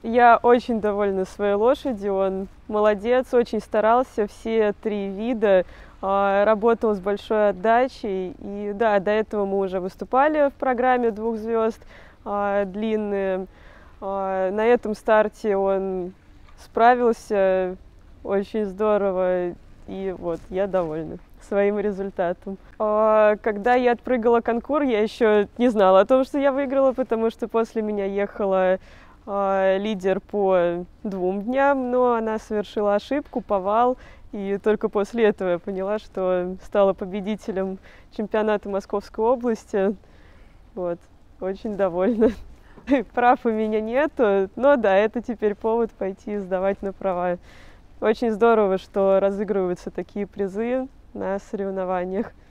Я очень довольна своей лошадью, он молодец, очень старался, все 3 вида, работал с большой отдачей. И да, до этого мы уже выступали в программе «Двух звезд» длинные. На этом старте он справился очень здорово, и вот я довольна своим результатом. Когда я отпрыгала конкур, я еще не знала о том, что я выиграла, потому что после меня ехала лидер по 2 дням, но она совершила ошибку, повал, и только после этого я поняла, что стала победителем чемпионата Московской области. Вот, очень довольна. Прав у меня нету, но да, это теперь повод пойти сдавать на права. Очень здорово, что разыгрываются такие призы на соревнованиях.